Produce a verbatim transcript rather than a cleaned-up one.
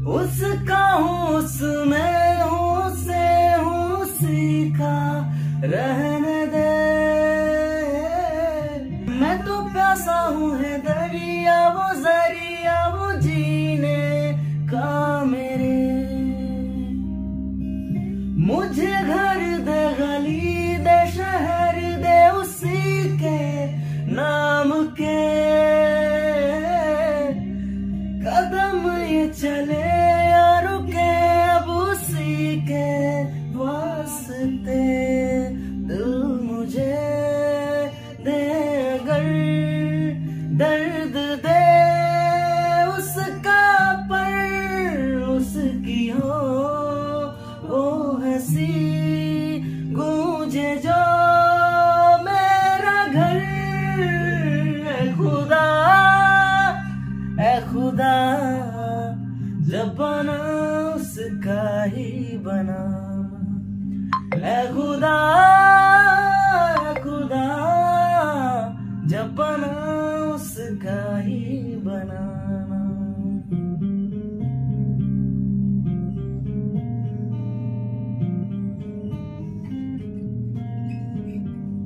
उसका हूँ उसमें हूँ से हूँ सीखा रहने दे। मैं तो प्यासा हूँ है दरिया वो जरिया वो जीने का मेरे। मुझे घर दे गली दे शहर दे उसी के नाम के। कदम ये चले या रुके अब उसी के वास्ते। दिल मुझे दे अगर दर्द दे उसका पर उसकी हो वो हंसी गूंजे जो मेरा घर। ऐ खुदा ऐ खुदा जब बना उसका ही बना। ऐ खुदा ऐ खुदा जब बना उसका ही बना।